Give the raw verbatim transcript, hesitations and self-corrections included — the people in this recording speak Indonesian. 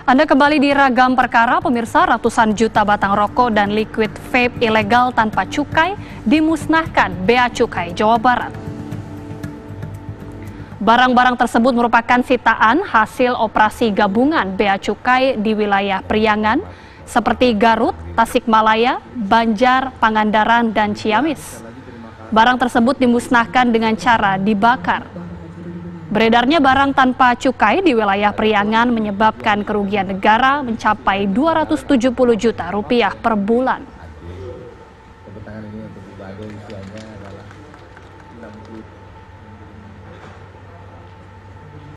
Anda kembali di Ragam Perkara, pemirsa. Ratusan juta batang rokok dan liquid vape ilegal tanpa cukai dimusnahkan Bea Cukai, Jawa Barat. Barang-barang tersebut merupakan sitaan hasil operasi gabungan Bea Cukai di wilayah Priangan, seperti Garut, Tasikmalaya, Banjar, Pangandaran, dan Ciamis. Barang tersebut dimusnahkan dengan cara dibakar. Beredarnya barang tanpa cukai di wilayah Priangan menyebabkan kerugian negara mencapai dua ratus tujuh puluh juta rupiah per bulan.